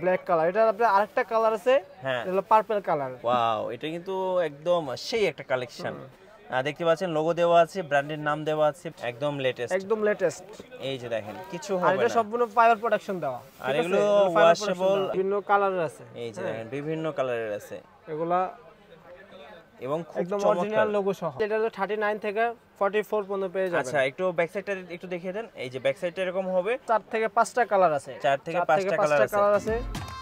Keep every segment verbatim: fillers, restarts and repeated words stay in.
Black colour, এটা আপনার আরেকটা কালার আছে, হ্যাঁ এটা হলো পার্পল কালার। ওয়াও, এটা কিন্তু একদম সেই একটা কালেকশন। দেখতে পাচ্ছেন লোগো দেওয়া আছে, ব্র্যান্ডের নাম দেওয়া আছে, একদম লেটেস্ট, একদম লেটেস্ট। এই যে দেখেন কিছু আর হবে এটা না, সম্পূর্ণ ফাইবার প্রোটেকশন দেওয়া, আর এগুলো ওয়াশেবল, বিভিন্ন কালারের আছে, এই যে দেখেন বিভিন্ন কালারের আছে এগুলা এবং খুব একদম চমৎকার অরিজিনাল লোগো সহ। এটা হলো থার্টি নাইন থেকে ফর্টি ফোর পর্যন্ত পেয়ে যাবেন। আচ্ছা একটু ব্যাক সাইডটা একটু দেখিয়ে দেন। এই যে ব্যাক সাইডটা এরকম হবে, চার থেকে পাঁচটা কালার আছে, চার থেকে পাঁচটা কালার আছে।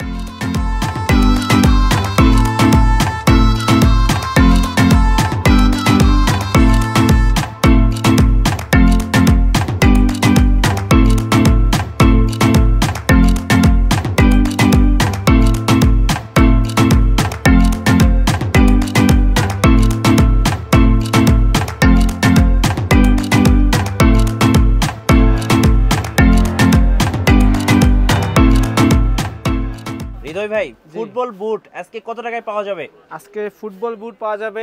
হৃদয় ভাই, ফুটবল বুট আজকে কত টাকায় পাওয়া যাবে? আজকে ফুটবল বুট পাওয়া যাবে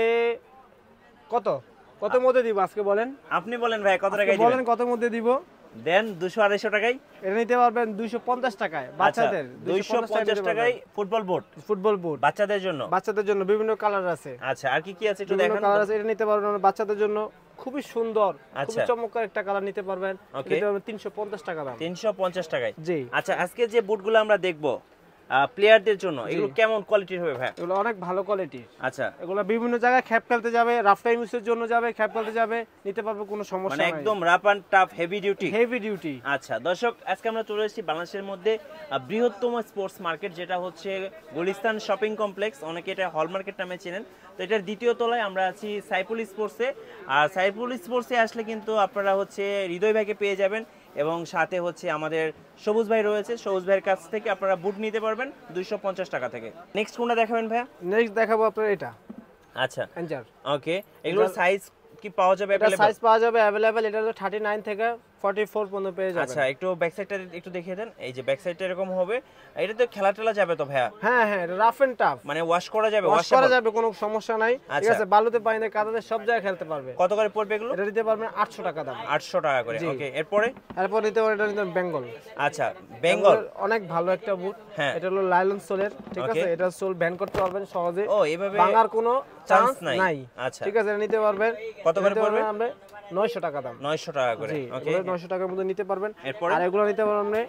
কত কত মধ্যে দিব আজকে বলেন? আপনি বলেন ভাই কত টাকায় দিবেন? বলেন কত মধ্যে দিব? দেন দুইশো আড়াইশো টাকায় এটা নিতে পারবেন দুইশো পঞ্চাশ টাকায় বাচ্চাদের, দুইশো পঞ্চাশ টাকায় ফুটবল বুট, ফুটবল বুট বাচ্চাদের জন্য, বাচ্চাদের জন্য বিভিন্ন কালার আছে। আচ্ছা আর কি কি আছে একটু দেখান। কালার আছে, এটা নিতে পারবেন বাচ্চাদের জন্য, খুবই সুন্দর, খুবই চমৎকার একটা কালার নিতে পারবেন। এটা তিনশো পঞ্চাশ টাকা দাম, তিনশো পঞ্চাশ টাকায়। জি আচ্ছা আজকে যে বুটগুলো আমরা দেখবো প্লেয়ারদের জন্য, এগুলো কেমন কোয়ালিটির হবে ভাই? এগুলো অনেক ভালো কোয়ালিটির। আচ্ছা এগুলো বিভিন্ন জায়গায় খ্যাপ খেলতে যাবে, রাফ টাইম ইউজের জন্য যাবে, খ্যাপ খেলতে যাবে, নিতে পারবে, কোনো সমস্যা নাই, মানে একদম rough and tough heavy duty, heavy duty. আচ্ছা দর্শক, আজকে আমরা চলে এসেছি বাংলাদেশের মধ্যে বৃহত্তম স্পোর্টস মার্কেট, যেটা হচ্ছে গুলিস্তান শপিং কমপ্লেক্স, অনেকে এটা হল মার্কেট নামে চেনেন। তো এটার দ্বিতীয় তলায় আমরা আছি সাইফুল স্পোর্টসে। আর সাইফুল স্পোর্টসে আসলে কিন্তু আপনারা হচ্ছে হৃদয় ভাইকে পেয়ে যাবেন, এবং সাথে হচ্ছে আমাদের সবুজ ভাই রয়েছে, সবুজ ভাইয়ের কাছ থেকে আপনারা বুট নিতে পারবেন দুইশো পঞ্চাশ টাকা থেকে। নেক্সট কোনটা দেখাবেন ভাইয়া? নেক্সট দেখাবো আপনার এটা। আচ্ছা এনজার, ওকে, এগুলোর সাইজ কি পাওয়া যাবে? এটা সাইজ পাওয়া যাবে अवेलेबल, এটা হলো থার্টি নাইন থেকে ফর্টি ফোর পর্যন্ত পেয়ে যাবেন। আচ্ছা একটু ব্যাক সাইডটা একটু দেখিয়ে দেন। এই যে ব্যাক সাইডটা এরকম হবে, এটা তো খেলা টেলা যাবে তো ভাইয়া? হ্যাঁ হ্যাঁ, এটা রাফ এন্ড টাফ, মানে ওয়াশ করা যাবে, ওয়াশ করা যাবে, কোনো সমস্যা নাই, ঠিক আছে, বালুতে পানিতে কাদাতে সব জায়গায় খেলতে পারবে। কত করে পড়বে এগুলো? এটা দিতে পারবেন আটশো টাকা দাম, আটশো টাকা করে। ওকে, এরপরে এরপর নিতে পারবেন এটা নিতে বেঙ্গল। আচ্ছা বেঙ্গল অনেক ভালো একটা বুট, এটা হলো লাইলন সোলের, ঠিক আছে, এটা সোল ব্যান করতে পারবেন সহজে, ও এইভাবে ভাঙার কোনো চান্স নাই। আচ্ছা ঠিক আছে, এটা নিতে পারবেন। কত করে পড়বে? আমরা নয়শো টাকা দাম, নয়শো টাকা করে। ওকে, নয়শো টাকার মধ্যে নিতে পারবেন। এরপর আর এগুলো নিতে পারবেন আপনি।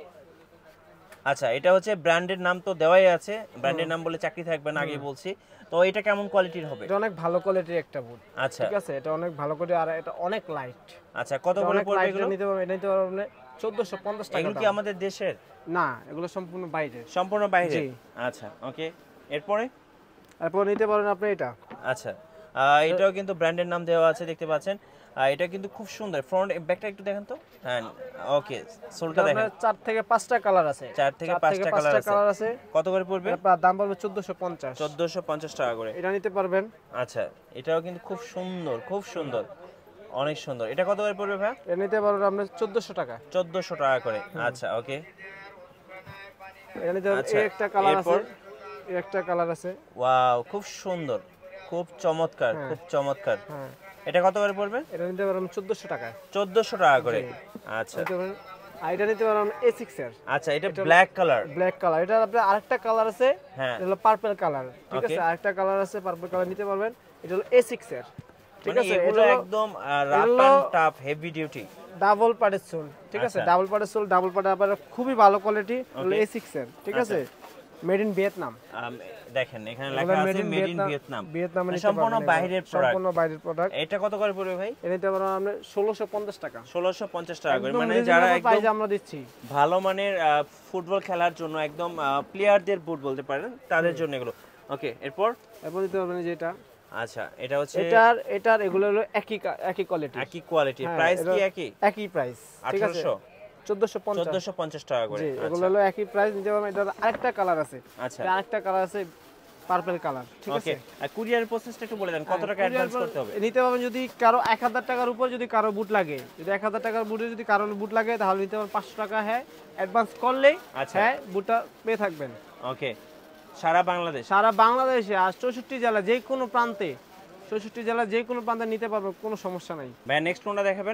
আচ্ছা এটা হচ্ছে ব্র্যান্ডের নাম তো দেওয়াই আছে, ব্র্যান্ডের নাম বলে চাকরি থাকবে না, আগে বলছি। তো এটা কেমন কোয়ালিটির হবে? এটা অনেক ভালো কোয়ালিটির একটা বুট, আচ্ছা ঠিক আছে, এটা অনেক ভালো কোয়ালিটি, আর এটা অনেক লাইট। আচ্ছা কত করে পড়বে এগুলো? নিতে পারবেন, এটা নিতে পারবেন চোদ্দশো পঞ্চাশ টাকা। এগুলো কি আমাদের দেশের না? এগুলো সম্পূর্ণ বাইরে, সম্পূর্ণ বাইরে। আচ্ছা ওকে, এরপরে এরপর নিতে পারেন আপনি এটা। আচ্ছা এটাও কিন্তু ব্র্যান্ডের নাম দেওয়া আছে, দেখতে পাচ্ছেন। এটা কিন্তু খুব সুন্দর, ফ্রন্ট ব্যাকটা একটু দেখেন তো। হ্যাঁ ওকে, সোলটা দেখেন, চার থেকে পাঁচটা কালার আছে, চার থেকে পাঁচটা কালার আছে। কত করে পড়বে? এর দাম পড়বে চোদ্দশো পঞ্চাশ, চোদ্দশো পঞ্চাশ টাকা করে। এটা নিতে পারবেন। আচ্ছা এটাও কিন্তু খুব সুন্দর, খুব সুন্দর, অনেক সুন্দর। এটা কত করে পড়বে ভাই? এটা নিতে পারবেন আপনি চোদ্দশো টাকা, চোদ্দশো টাকা করে। আচ্ছা ওকে, এটা নিতে পারবেন। এই একটা কালার আছে, এই একটা কালার আছে, ওয়াও খুব সুন্দর, খুব চমৎকার, খুব চমৎকার। হ্যাঁ, এটা কত করে পড়বে? এটা নিতে পারবেন চোদ্দশো টাকা, চোদ্দশো টাকা করে। আচ্ছা আর এটা নিতে পারবেন এ সিক্স এর। আচ্ছা এটা ব্ল্যাক কালার, ব্ল্যাক কালার, এটা আপনার আরেকটা কালার আছে, হ্যাঁ এটা হলো পার্পল কালার, ঠিক আছে, আরেকটা কালার আছে পার্পল কালার, নিতে পারবেন। এটা হলো এ সিক্স এর, ঠিক আছে, এটা একদম rough and tough heavy duty, double পাড়ের সোল, ঠিক আছে, ডাবল পাড়ের সোল, ডাবল পাড়ে আবার খুবই ভালো কোয়ালিটি, হলো এ সিক্স এর, ঠিক আছে, মেড ইন ভিয়েতনাম। দেখেন এখানে লেখা আছে মেড ইন ভিয়েতনাম, ভিয়েতনামে সম্পূর্ণ বাইরের প্রোডাক্ট, সম্পূর্ণ বাইরের প্রোডাক্ট। এটা কত করে পড়বে ভাই? এটা পারবেন আপনি ষোলোশো পঞ্চাশ টাকা, ষোলোশো পঞ্চাশ টাকা করে। মানে যারা একদম আমরা দিচ্ছি ভালো মানের ফুটবল খেলার জন্য, একদম প্লেয়ারদের বুট বলতে পারেন, তাদের জন্য এগুলো। ওকে, এরপর এরপর দিতে পারবেন যেটা। আচ্ছা এটা হচ্ছে এটার এটার এগুলো হলো একই একই কোয়ালিটি, একই কোয়ালিটি, প্রাইস কি একই? একই প্রাইস, ঠিক আছে, চোদ্দশো পঞ্চাশ টাকা করে। এগুলো হলো একই প্রাইস, নিতে পারবেন। এটার আরেকটা কালার আছে, আচ্ছা আরেকটা কালার আছে পার্পল কালার, ঠিক আছে। আর কুরিয়ারের প্রসেসটা একটু বলে দেন, কত টাকা অ্যাডভান্স করতে হবে? নিতে পারবেন যদি কারো এক হাজার টাকার উপর যদি কারো বুট লাগে, যদি এক হাজার টাকার বুটে যদি কারো বুট লাগে, তাহলে নিতে পারবেন পাঁচশো টাকা, হ্যাঁ অ্যাডভান্স করলেই হ্যাঁ বুটটা পেয়ে থাকবেন। ওকে, সারা বাংলাদেশ, সারা বাংলাদেশে আর চৌষট্টি জেলা, যে কোনো প্রান্তে, চৌষট্টি জেলা যে কোনো প্রান্তে নিতে পারবেন, কোনো সমস্যা নাই। ভাই নেক্সট কোনটা দেখাবেন?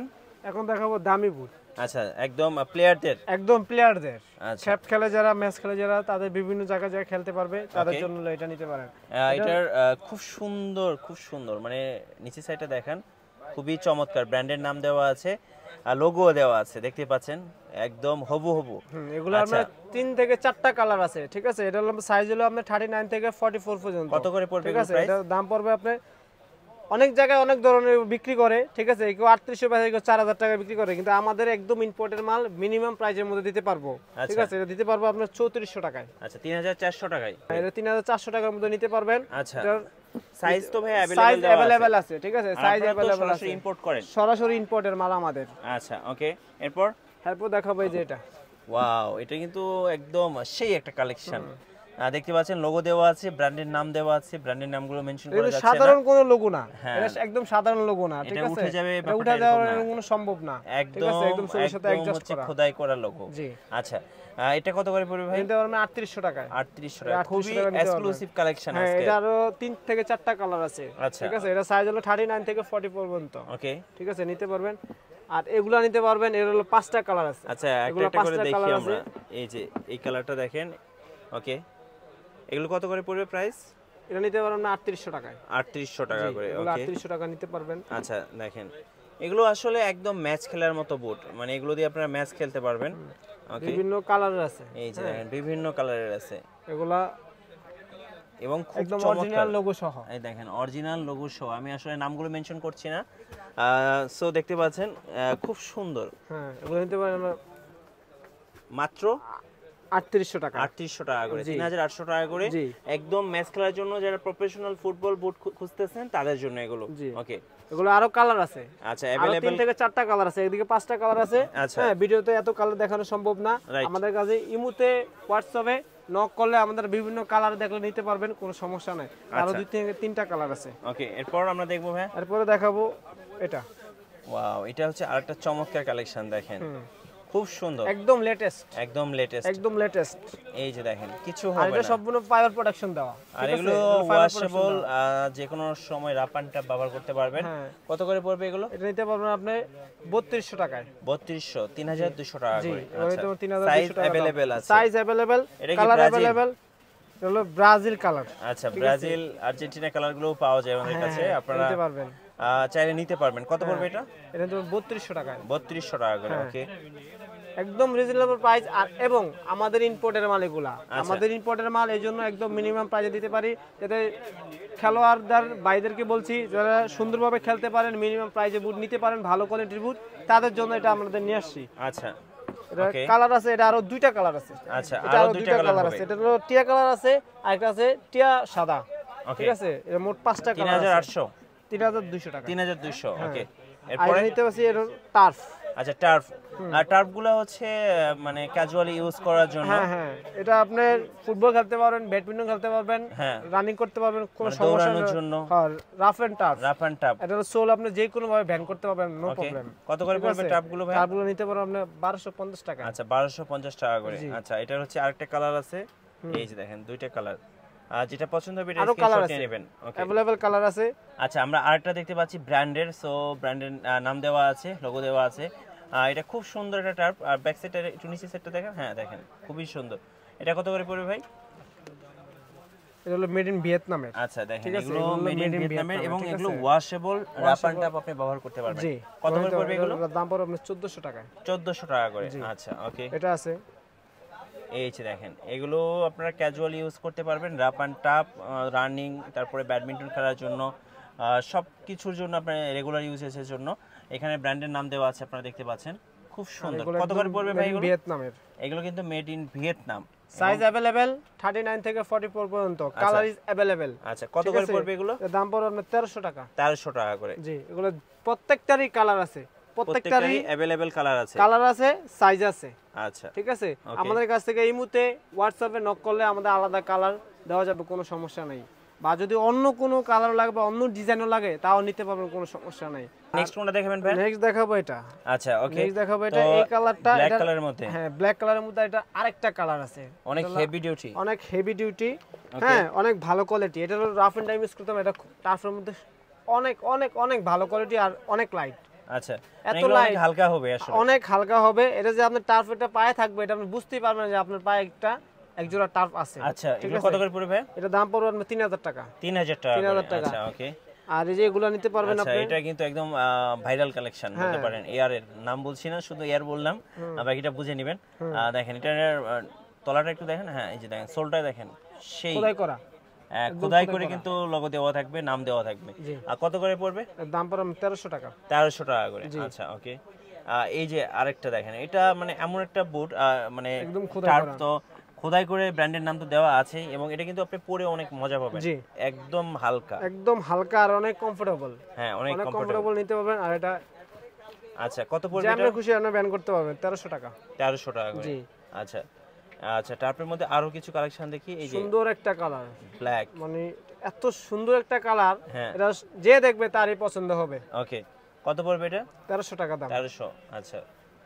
এখন দেখাবো দামি বুট। আচ্ছা, একদম প্লেয়ারদের, একদম প্লেয়ারদের, আচ্ছা খ্যাপ খেলে যারা, ম্যাচ খেলে যারা, তাদের বিভিন্ন জায়গায় যায় খেলতে পারবে, তাদের জন্য এটা নিতে পারেন। এটার খুব সুন্দর, খুব সুন্দর, মানে নিচে সাইডটা দেখেন, খুবই চমৎকার, ব্র্যান্ডের নাম দেওয়া আছে আর লোগো দেওয়া আছে, দেখতে পাচ্ছেন একদম হবু হবু। এগুলো আপনার তিন থেকে চারটা কালার আছে, ঠিক আছে। এটা হলো সাইজ হলো আপনার থার্টি নাইন থেকে ফর্টি ফোর পর্যন্ত। কত করে পড়বে? ঠিক আছে, এটার দাম পড়বে আপনার, অনেক জায়গায় অনেক ধরনের বিক্রি করে, ঠিক আছে, কেউ আটত্রিশশো টাকা, কেউ চার হাজার টাকা বিক্রি করে, কিন্তু আমাদের একদম ইম্পোর্টের মাল মিনিমাম প্রাইসের মধ্যে দিতে পারবো, ঠিক আছে। এটা দিতে পারবো আপনার চৌত্রিশশো টাকায়। আচ্ছা, তিন হাজার চারশো টাকায়, এটা তিন হাজার চারশো টাকার মধ্যে নিতে পারবেন। আচ্ছা, সাইজ তো ভাই সাইজ अवेलेबल আছে, ঠিক আছে, সাইজ अवेलेबल আছে, ইম্পোর্ট করেন, সরাসরি ইম্পোর্টের মাল আমাদের। আচ্ছা, ওকে। এরপর এরপর দেখাবো এই যে এটা, ওয়াও, এটা কিন্তু একদম সেই একটা কালেকশন, দেখতে পাচ্ছেন লোগো দেওয়া আছে, ব্র্যান্ডের নাম দেওয়া আছে, ব্র্যান্ডের নামগুলো মেনশন করা যাচ্ছে না, সাধারণ কোনো লোগো না, এটা একদম সাধারণ লোগো না, ঠিক এটা আছে, উঠে যাবে, এটা উঠে যাওয়ার কোনো সম্ভব না, ঠিক আছে, একদম ছবির সাথে অ্যাডজাস্ট করা, খোদাই করা লোগো। জি। আচ্ছা, এটা কত করে পড়বে ভাই? এটা আমরা আটত্রিশশো টাকায়। আটত্রিশশো টাকা, খুবই এক্সক্লুসিভ কালেকশন আছে। এটা আরো তিন থেকে চারটা কালার আছে, ঠিক আছে। এটা সাইজ হলো থার্টি নাইন থেকে ফর্টি পর্যন্ত, ওকে, ঠিক আছে, নিতে পারবেন। আর এগুলা নিতে পারবেন, এর হলো পাঁচটা কালার আছে। আচ্ছা, একটা একটা করে দেখি আমরা। এই যে এই কালারটা দেখেন, ওকে, এগুলো কত করে পড়বে প্রাইস? এটা নিতে পারবেন না আটত্রিশশো টাকায়। আটত্রিশশো টাকা করে, ওকে, আটত্রিশশো টাকা নিতে পারবেন। আচ্ছা, দেখেন এগুলো আসলে একদম ম্যাচ খেলার মতো বুট, মানে এগুলো দিয়ে আপনারা ম্যাচ খেলতে পারবেন, ওকে। বিভিন্ন কালারের আছে, এই যে দেখেন বিভিন্ন কালারের আছে এগুলা, এবং খুব একদম অরিজিনাল লোগো সহ। এই দেখেন অরিজিনাল লোগো সহ, আমি আসলে নামগুলো মেনশন করছি না, সো দেখতে পাচ্ছেন খুব সুন্দর। হ্যাঁ, এগুলো নিতে পারেন মাত্র আটত্রিশশো টাকা, আটত্রিশশো টাকা করে, তিন হাজার আটশো টাকা করে, একদম ম্যাচ খেলার জন্য যারা প্রফেশনাল ফুটবল বুট খুঁজতেছেন তাদের জন্য এগুলো, ওকে। এগুলো আরো কালার আছে, আচ্ছা, अवेलेबल তিন থেকে চারটা কালার আছে, এদিকে পাঁচটা কালার আছে। হ্যাঁ, ভিডিওতে এত কালার দেখানো সম্ভব না, আমাদের কাছে ইমুতে, হোয়াটসঅ্যাপে নক করলে আমাদের বিভিন্ন কালার দেখলে নিতে পারবেন, কোনো সমস্যা নাই। আরো দুই থেকে তিনটা কালার আছে, ওকে। এরপর আমরা দেখবো ভাই, এরপরে দেখাবো এটা। ওয়াও, এটা হচ্ছে আরেকটা চমৎকার কালেকশন, দেখেন খুব সুন্দর, একদম লেটেস্ট, একদম লেটেস্ট, একদম লেটেস্ট। এই যে দেখেন কিছু হবে না, আর এটা সম্পূর্ণ ফাইবার প্রোটেকশন দেওয়া, আর এগুলো ওয়াশেবল, যে কোনো সময় রাপ অ্যান্ড টাপ ব্যবহার করতে পারবেন। কত করে পড়বে এগুলো? এটা নিতে পারবেন আপনি বত্রিশশো টাকায়। বত্রিশশো, তিন হাজার দুইশো টাকা করে। আচ্ছা, সাইজ अवेलेबल আছে, সাইজ अवेलेबल, কালার अवेलेबल। এটা হলো ব্রাজিল কালার। আচ্ছা, ব্রাজিল আর্জেন্টিনা কালারগুলো পাওয়া যায় আমাদের কাছে, আপনারা নিতে পারবেন, চাইলে নিতে পারবেন। কত পড়বে এটা? এটা তো বত্রিশশো টাকায়, বত্রিশশো টাকা করে, ওকে, একদম রিজনেবল প্রাইস। আর এবং আমাদের ইম্পোর্টের মাল এগুলা, আমাদের ইম্পোর্টের মাল, এই জন্য একদম মিনিমাম প্রাইসে দিতে পারি, যাতে খেলোয়াড়দের ভাইদেরকে বলছি যারা সুন্দরভাবে খেলতে পারেন, মিনিমাম প্রাইসে বুট নিতে পারেন, ভালো কোয়ালিটির বুট, তাদের জন্য এটা আমাদের নিয়ে আসছি। আচ্ছা, এটা কালার আছে, এটা আরো দুইটা কালার আছে। আচ্ছা, এটা আরো দুইটা কালার আছে, এটা হলো টিয়া কালার আছে, আর একটা আছে টিয়া সাদা, ঠিক আছে। এটা মোট পাঁচটা কালার আছে। তিন হাজার আটশো, তিন হাজার দুইশো টাকা, তিন হাজার দুইশো, ওকে। এরপরে নিতে পারছি এর টার্ফ। আচ্ছা, টার্ফ, আর টার্ফগুলো হচ্ছে মানে ক্যাজুয়ালি ইউজ করার জন্য। হ্যাঁ হ্যাঁ, এটা আপনি ফুটবল খেলতে পারবেন, ব্যাডমিন্টন খেলতে পারবেন, হ্যাঁ, রানিং করতে পারবেন, কোনো সমস্যা নেই জন্য। হ্যাঁ, rough and tough, rough and tough, এটা হলো সোল আপনি যে কোনো ভাবে ব্যান করতে পারবেন, নো প্রবলেম। কত করে পড়বে টাফগুলো ভাই? টাফগুলো নিতে পারবেন আপনি বারোশো পঞ্চাশ টাকা। আচ্ছা, বারোশো পঞ্চাশ টাকা করে। আচ্ছা, এটার হচ্ছে আরেকটা কালার আছে, এই যে দেখেন দুইটা কালার, আর যেটা পছন্দ হবে এটা স্ক্রিনশট নিয়ে নেবেন, ওকে। अवेलेबल কালার আছে। আচ্ছা, আমরা আরেকটা দেখতে পাচ্ছি ব্র্যান্ডের, সো ব্র্যান্ডের নাম দেওয়া আছে, লোগো দেওয়া আছে, এটা খুব সুন্দর একটা টার্প। আর ব্যাক সাইডটা একটু নিচে সাইডটা দেখেন, হ্যাঁ দেখেন খুবই সুন্দর। এটা কত করে পড়বে ভাই? এটা হলো মেড ইন ভিয়েতনামের। আচ্ছা, দেখেন এগুলো মেড ইন ভিয়েতনামের, এবং এগুলো ওয়াশেবল, রাপ অ্যান্ড টাপ আপনি ব্যবহার করতে পারবেন। কত করে পড়বে এগুলো? দাম পড়বে আপনার চোদ্দশো টাকা। চোদ্দশো টাকা করে, আচ্ছা, ওকে। এটা আছে, এই যে দেখেন এগুলো আপনারা ক্যাজুয়াল ইউজ করতে পারবেন, রাপ অ্যান্ড টাপ, রানিং, তারপরে ব্যাডমিন্টন খেলার জন্য, সব কিছুর জন্য, আপনার রেগুলার ইউজেসের জন্য। এখানে ব্র্যান্ডের নাম দেওয়া আছে, আপনারা দেখতে পাচ্ছেন, খুব সুন্দর। কত করে পড়বে ভাই এগুলো? ভিয়েতনামের, এগুলো কিন্তু made in Vietnam. Size available thirty nine থেকে ফর্টি ফোর পর্যন্ত, কালার ইজ अवेलेबल। আচ্ছা, কত করে পড়বে এগুলো? দাম পড়বে আপনার তেরোশো টাকা। তেরোশো টাকা করে, জি। এগুলো প্রত্যেকটারই কালার আছে, প্রত্যেকটারই अवेलेबल কালার আছে, কালার আছে, সাইজ আছে। আচ্ছা, ঠিক আছে। আমাদের কাছ থেকে ইমুতে, হোয়াটসঅ্যাপে নক করলে আমাদের আলাদা কালার দেওয়া যাবে, কোনো সমস্যা নাই। বা যদি অন্য কোনো কালার লাগে বা অন্য ডিজাইনও লাগে তাও নিতে পারবেন, কোনো সমস্যা নাই। নেক্সট কোনটা দেখাবেন ভাই? নেক্সট দেখাবো এটা। আচ্ছা, ওকে, নেক্সট দেখাবো এটা, এই কালারটা, ব্ল্যাক কালারের মধ্যে। হ্যাঁ, ব্ল্যাক কালারের মধ্যে এটা আরেকটা কালার আছে, অনেক হেভি ডিউটি, অনেক হেভি ডিউটি, হ্যাঁ, অনেক ভালো কোয়ালিটি। এটা হলো রাফ এন্ড টাইম ইউজ করতে হবে, এটা টাফের মধ্যে অনেক অনেক অনেক ভালো কোয়ালিটি আর অনেক লাইট, আচ্ছা এত লাইট হালকা হবে আসলে অনেক হালকা হবে এটা যে আপনার টার্ফ এটা পায়ে থাকবে এটা আপনি বুঝতেই পারবেন যে আপনার পায়ে একটা এক জোড়া টার্ফ আছে আচ্ছা এটা কত করে পড়বে এটা দাম পড়বে আপনার তিন হাজার টাকা তিন হাজার টাকা তিন হাজার টাকা আচ্ছা ওকে আর এই যে এগুলো নিতে পারবেন আপনি আপনি এটা কিন্তু একদম ভাইরাল কালেকশন বলতে পারেন এয়ার এর নাম বলছি না শুধু এয়ার বললাম বাকিটা বুঝে নেবেন দেখেন এটা তলাটা একটু দেখেন হ্যাঁ এই যে দেখেন সোলটা দেখেন সেই খোদাই করা খোদাই করে কিন্তু লোগো দেওয়া থাকবে নাম দেওয়া থাকবে আর কত করে পড়বে দাম পড়বে তেরোশো টাকা তেরোশো টাকা করে আচ্ছা ওকে এই যে আরেকটা দেখেন এটা মানে এমন একটা বুট মানে একদম খোদাই করা তো খোদাই করে ব্র্যান্ডের নাম তো দেওয়া আছে এবং এটা কিন্তু আপনি পরে অনেক মজা পাবেন একদম হালকা একদম হালকা আর অনেক কমফোর্টেবল হ্যাঁ অনেক কমফোর্টেবল নিতে পারবেন আর এটা আচ্ছা কত পড়বে এটা আপনি খুশি আপনি ব্যান করতে পারবেন তেরোশো টাকা তেরোশো টাকা করে জি আচ্ছা আচ্ছা টার্পের মধ্যে আরো কিছু কালেকশন দেখি এই যে সুন্দর একটা কালার ব্ল্যাক মানে এত সুন্দর একটা কালার এটা যে দেখবে তারই পছন্দ হবে ওকে কত পড়বে এটা তেরোশো টাকা দাম তেরোশো আচ্ছা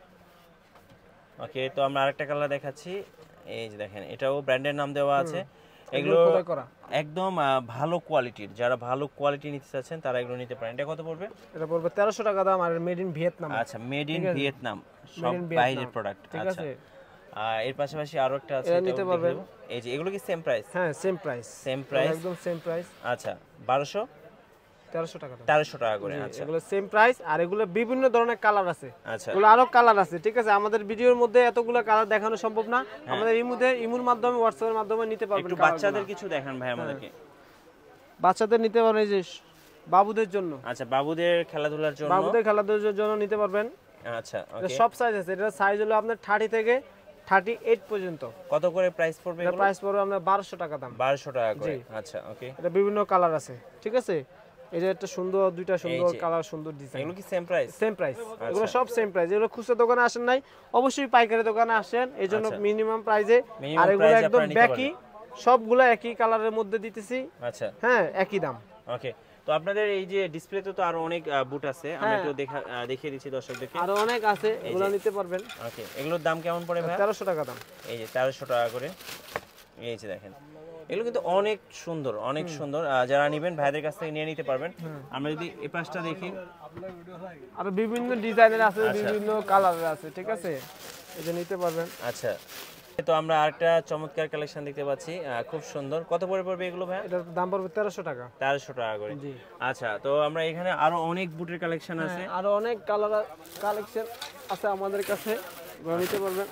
ওকে তো আমরা আরেকটা কালার দেখাচ্ছি এই যে দেখেন এটাও ব্র্যান্ডের নাম দেওয়া আছে এগুলো একদম ভালো কোয়ালিটির যারা ভালো কোয়ালিটি নিতে চাচ্ছেন তারা এগুলো নিতে পারেন এটা কত পড়বে এটা পড়বে তেরোশো টাকা দাম আর মেড ইন ভিয়েতনাম আচ্ছা মেড ইন ভিয়েতনাম সব বাইরের প্রোডাক্ট ঠিক আছে আর এর পাশাপাশি আরো একটা আছে এটা নিতে পারবেন এই যে এগুলো কি সেম প্রাইস হ্যাঁ সেম প্রাইস সেম প্রাইস একদম সেম প্রাইস আচ্ছা বারোশো তেরোশো টাকা তেরোশো টাকা করে আচ্ছা এগুলো সেম প্রাইস আর এগুলো বিভিন্ন ধরনের কালার আছে আচ্ছা এগুলো আরো কালার আছে ঠিক আছে আমাদের ভিডিওর মধ্যে এতগুলো কালার দেখানো সম্ভব না আমাদের ইমুদের ইমুর মাধ্যমে হোয়াটসঅ্যাপের মাধ্যমে নিতে পারবেন একটু বাচ্চাদের কিছু দেখান ভাই আমাদেরকে বাচ্চাদের নিতে পারবেন এই যে বাবুদের জন্য আচ্ছা বাবুদের খেলাধুলার জন্য বাবুদের খেলাধুলার জন্য নিতে পারবেন আচ্ছা ওকে সব সাইজ আছে এটা সাইজ হলো আপনার তিরিশ থেকে আটাত্তর পর্যন্ত কত করে প্রাইস পড়বে এটা প্রাইস পড়বে আপনার বারোশো টাকা দাম বারোশো টাকা করে আচ্ছা ওকে এটা বিভিন্ন কালার আছে ঠিক আছে এই যে একটা সুন্দর দুইটা সুন্দর কালার সুন্দর ডিজাইন এগুলো কি সেম প্রাইস সেম প্রাইস এগুলো সব সেম প্রাইস এগুলো খুচরা দোকানে আসেন নাই অবশ্যই পাইকারি দোকানে আসেন এইজন্য মিনিমাম প্রাইসে আর এগুলো একদম একই সবগুলো একই কালারের মধ্যে দিতেছি আচ্ছা হ্যাঁ একই দাম ওকে তো আপনাদের এই যে ডিসপ্লেতে তো আরো অনেক বুট আছে আমি একটু দেখা দেখিয়ে দিচ্ছি দর্শকদেরকে আরো অনেক আছে এগুলো নিতে পারবেন ওকে এগুলোর দাম কেমন পড়ে ভাই তেরোশো টাকা দাম এই যে তেরোশো টাকা করে এই যে দেখেন এগুলো কিন্তু অনেক সুন্দর অনেক সুন্দর যারা নেবেন ভাইদের কাছ থেকে নিয়ে নিতে পারবেন আমরা যদি এই পাশটা দেখি আর বিভিন্ন ডিজাইনের আছে বিভিন্ন কালারের আছে ঠিক আছে এটা নিতে পারবেন আচ্ছা তো আমরা আরেকটা চমৎকার কালেকশন দেখতে পাচ্ছি খুব সুন্দর কত পড়ে পড়বে এগুলো ভাই এটার দাম পড়বে তেরোশো টাকা তেরোশো টাকা করে জি আচ্ছা তো আমরা এখানে আরো অনেক বুটের কালেকশন আছে আরো অনেক কালার কালেকশন আছে আমাদের কাছে নিতে পারবেন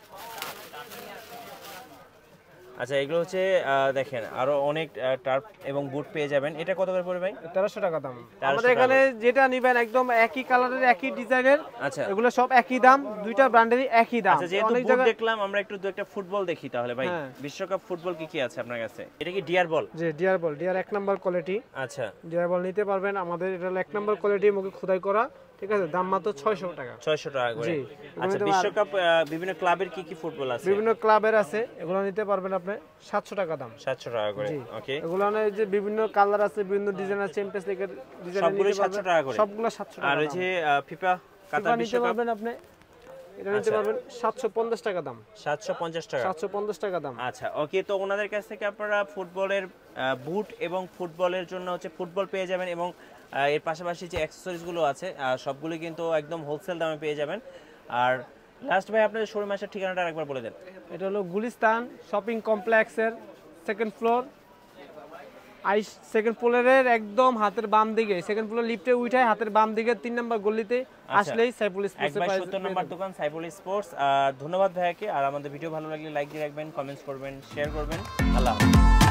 আচ্ছা এগুলো হচ্ছে দেখেন আরো অনেক টার্প এবং বুট পেয়ে যাবেন এটা কত করে পড়বে ভাই তেরোশো টাকা দাম আমাদের এখানে যেটা নিবেন একদম একই কালারের একই ডিজাইনের আচ্ছা এগুলো সব একই দাম দুইটা ব্র্যান্ডেরই একই দাম আচ্ছা যেহেতু বুট দেখলাম আমরা একটু দুই একটা ফুটবল দেখি তাহলে ভাই বিশ্বকাপ ফুটবল কি কি আছে আপনার কাছে এটা কি ডিয়ার বল জি ডিয়ার বল ডিয়ার এক নাম্বার কোয়ালিটি আচ্ছা ডিয়ার বল নিতে পারবেন আমাদের এটা এক নাম্বার কোয়ালিটি মুখে খোদাই করা ঠিক আছে দাম মাত্র ছয়শো টাকা ছয়শো টাকা করে জি আচ্ছা বিশ্বকাপ বিভিন্ন ক্লাবের কি কি ফুটবল আছে বিভিন্ন ক্লাবের আছে এগুলো নিতে পারবেন আপনি সাতশো টাকা দাম সাতশো টাকা করে ওকে এগুলো মানে যে বিভিন্ন কালার আছে বিভিন্ন ডিজাইন আছে চ্যাম্পিয়ন্স লিগের ডিজাইন সবগুলো সাতশো টাকা করে সবগুলো সাতশো টাকা আর এই যে ফিফা কাতার বিশ্বকাপ পাবেন আপনি এটা নিতে পারবেন সাতশো পঞ্চাশ টাকা দাম সাতশো পঞ্চাশ টাকা সাতশো পঞ্চাশ টাকা দাম আচ্ছা ওকে তো ওনাদের কাছ থেকে আপনারা ফুটবলের বুট এবং ফুটবলের জন্য হচ্ছে ফুটবল পেয়ে যাবেন এবং এর পাশাপাশি যে অ্যাকসেসরিজ গুলো আছে সবগুলো কিন্তু একদম হোলসেল দামে পেয়ে যাবেন আর লাস্ট ভাই আপনাদের শোরুম আসার ঠিকানাটা আরেকবার বলে দেন এটা হলো গুলিস্তান শপিং কমপ্লেক্সের সেকেন্ড ফ্লোর আই সেকেন্ড ফ্লোরের একদম হাতের বাম দিকে সেকেন্ড ফ্লোর লিফটে উঠায় হাতের বাম দিকে তিন নম্বর গলিতে আসলেই সাইফুল স্পোর্টস একবার সত্তর নম্বর দোকান সাইফুল স্পোর্টস আর ধন্যবাদ ভাইয়াকে আর আমাদের ভিডিও ভালো লাগলে লাইক দিয়ে রাখবেন কমেন্টস করবেন শেয়ার করবেন আল্লাহ